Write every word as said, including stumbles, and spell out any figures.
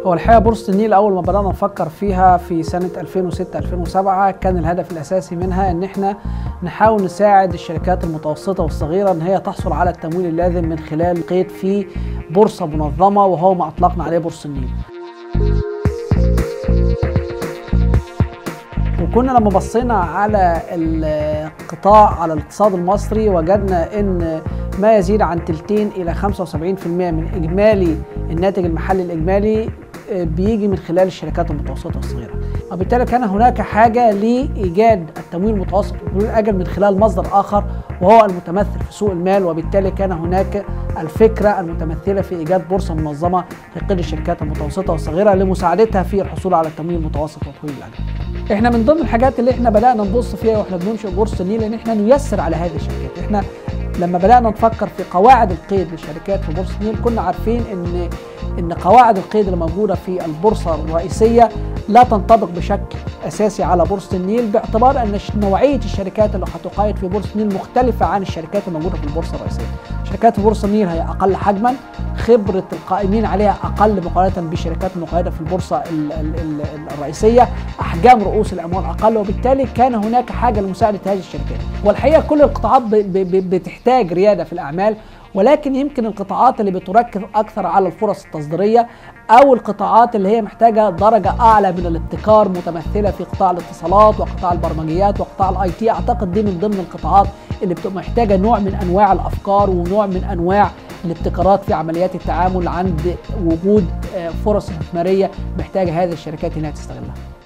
هو الحقيقة بورصة النيل أول ما بدأنا نفكر فيها في سنة ألفين وستة ألفين وسبعة كان الهدف الأساسي منها إن إحنا نحاول نساعد الشركات المتوسطة والصغيرة إن هي تحصل على التمويل اللازم من خلال قيد في بورصة منظمة، وهو ما أطلقنا عليه بورصة النيل. وكنا لما بصينا على القطاع على الاقتصاد المصري وجدنا ان ما يزيد عن تلتين الى خمسة وسبعين بالمئة من اجمالي الناتج المحلي الاجمالي بيجي من خلال الشركات المتوسطه والصغيره، وبالتالي كان هناك حاجه لايجاد التمويل المتوسط والتمويل الاجل من خلال مصدر اخر وهو المتمثل في سوق المال، وبالتالي كان هناك الفكره المتمثله في ايجاد بورصه منظمه لقيد الشركات المتوسطه والصغيره لمساعدتها في الحصول على التمويل المتوسط والتمويل الاجل. احنا من ضمن الحاجات اللي احنا بدانا نبص فيها واحنا بننشئ بورصه النيل ان احنا نيسر على هذه الشركات. احنا لما بدانا نفكر في قواعد القيد للشركات في بورصه النيل كنا عارفين ان ان قواعد القيد اللي موجوده في البورصه الرئيسيه لا تنطبق بشكل اساسي على بورصه النيل، باعتبار ان نوعيه الشركات اللي هتقيد في بورصه النيل مختلفه عن الشركات الموجوده في البورصه الرئيسيه. شركات في بورصه النيل هي اقل حجما، خبره القائمين عليها اقل مقارنه بالشركات المقيده في البورصه الرئيسيه، احجام رؤوس الاموال اقل، وبالتالي كان هناك حاجه لمساعده هذه الشركات. والحقيقه كل القطاعات بتحتاج رياده في الاعمال، ولكن يمكن القطاعات اللي بتركز اكثر على الفرص التصديريه او القطاعات اللي هي محتاجه درجه اعلى من الابتكار متمثله في قطاع الاتصالات وقطاع البرمجيات وقطاع الاي تي، اعتقد دي من ضمن القطاعات اللي بتبقى محتاجه نوع من انواع الافكار ونوع من انواع الابتكارات في عمليات التعامل عند وجود فرص استثماريه محتاجه هذه الشركات انها تستغلها.